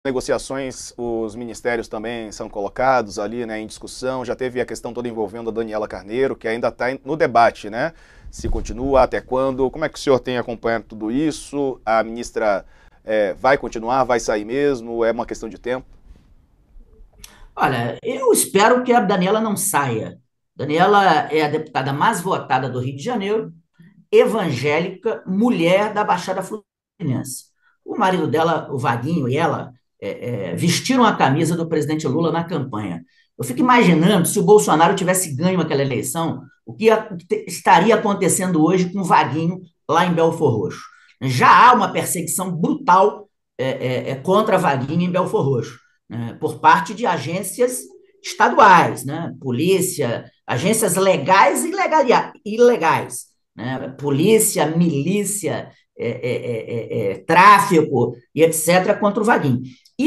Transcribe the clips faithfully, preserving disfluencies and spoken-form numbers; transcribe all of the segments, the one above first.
Negociações, os ministérios também são colocados ali, né, em discussão. Já teve a questão toda envolvendo a Daniela Carneiro, que ainda está no debate, né? Se continua, até quando? Como é que o senhor tem acompanhado tudo isso? A ministra é, vai continuar, vai sair mesmo? É uma questão de tempo? Olha, eu espero que a Daniela não saia. Daniela é a deputada mais votada do Rio de Janeiro, evangélica, mulher da Baixada Fluminense. O marido dela, o Vaguinho, e ela é, é, vestiram a camisa do presidente Lula na campanha. Eu fico imaginando se o Bolsonaro tivesse ganho aquela eleição, o que, ia, o que estaria acontecendo hoje com o Vaguinho lá em Belfor Roxo. Já há uma perseguição brutal é, é, é, contra Vaguinho em Belfor Roxo, né, por parte de agências estaduais, né, polícia, agências legais e ilegais, né, polícia, milícia, é, é, é, é, tráfico e etcétera contra o Vaguinho.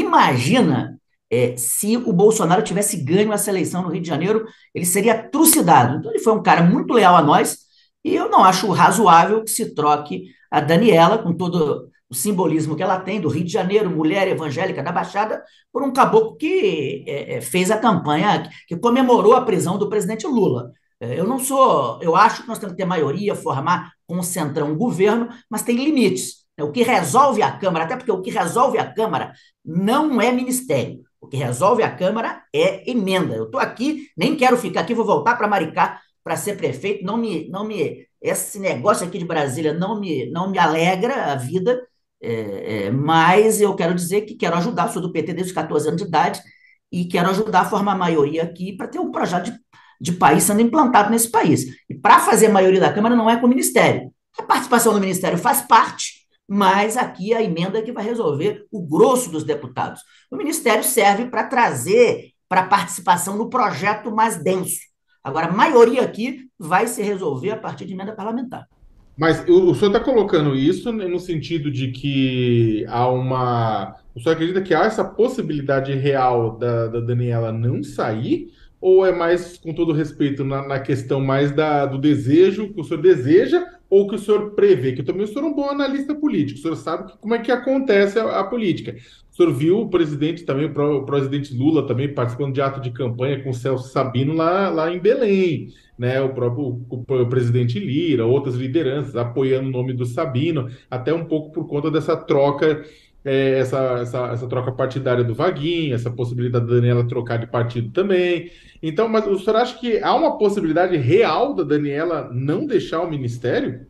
Imagina é, se o Bolsonaro tivesse ganho essa eleição no Rio de Janeiro, ele seria trucidado. Então, ele foi um cara muito leal a nós, e eu não acho razoável que se troque a Daniela, com todo o simbolismo que ela tem, do Rio de Janeiro, mulher evangélica da Baixada, por um caboclo que é, fez a campanha, que comemorou a prisão do presidente Lula. Eu não sou, eu acho que nós temos que ter maioria, formar com o Centrão um governo, mas tem limites. O que resolve a Câmara, até porque o que resolve a Câmara não é ministério. O que resolve a Câmara é emenda. Eu estou aqui, nem quero ficar aqui, vou voltar para Maricá para ser prefeito. Não me, não me, esse negócio aqui de Brasília não me, não me alegra a vida, é, é, mas eu quero dizer que quero ajudar, sou do P T desde os catorze anos de idade, e quero ajudar a formar a maioria aqui para ter um projeto de, de país sendo implantado nesse país. E para fazer a maioria da Câmara não é com o Ministério. A participação do Ministério faz parte, mas aqui a emenda é que vai resolver o grosso dos deputados. O Ministério serve para trazer para participação no projeto mais denso. Agora, a maioria aqui vai se resolver a partir de emenda parlamentar. Mas o, o senhor está colocando isso no sentido de que há uma. O senhor acredita que há essa possibilidade real da, da Daniela não sair? Ou é mais, com todo respeito, na, na questão mais da, do desejo, que o senhor deseja, ou que o senhor prevê? Que também o senhor é um bom analista político, o senhor sabe que, como é que acontece a, a política. O senhor viu o presidente também, o, pró- o presidente Lula também participando de ato de campanha com o Celso Sabino lá, lá em Belém, né, o próprio o, o presidente Lira, outras lideranças apoiando o nome do Sabino, até um pouco por conta dessa troca, é, essa, essa, essa troca partidária do Vaguinho, essa possibilidade da Daniela trocar de partido também. Então, mas o senhor acha que há uma possibilidade real da Daniela não deixar o ministério?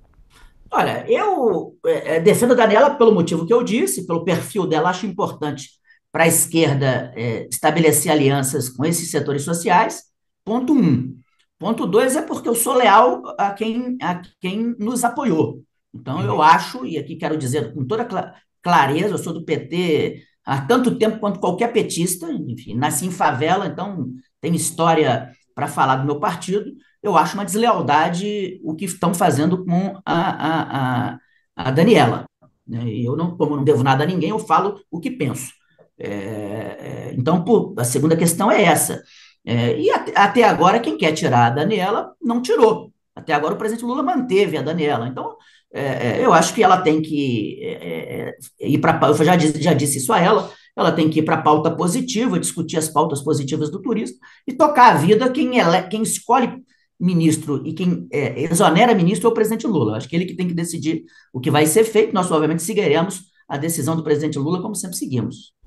Olha, eu é, é, defendo a Daniela pelo motivo que eu disse, pelo perfil dela, acho importante para a esquerda é, estabelecer alianças com esses setores sociais. Ponto um. Ponto dois é porque eu sou leal a quem, a quem nos apoiou. Então, eu Uhum. acho, e aqui quero dizer com toda cla- clareza, eu sou do P T há tanto tempo quanto qualquer petista, enfim, nasci em favela, então tenho história para falar do meu partido. Eu acho uma deslealdade o que estão fazendo com a, a, a, a Daniela. Né? E eu não, como não devo nada a ninguém, eu falo o que penso. É, é, então, pô, a segunda questão é essa. É, e até, até agora, quem quer tirar a Daniela não tirou. Até agora, o presidente Lula manteve a Daniela. Então, é, é, eu acho que ela tem que é, é, ir para. Eu já disse, já disse isso a ela. Ela tem que ir para a pauta positiva, discutir as pautas positivas do turismo e tocar a vida. Quem, ele, quem escolhe ministro e quem é, exonera ministro é o presidente Lula. Acho que ele que tem que decidir o que vai ser feito. Nós, obviamente, seguiremos a decisão do presidente Lula, como sempre seguimos.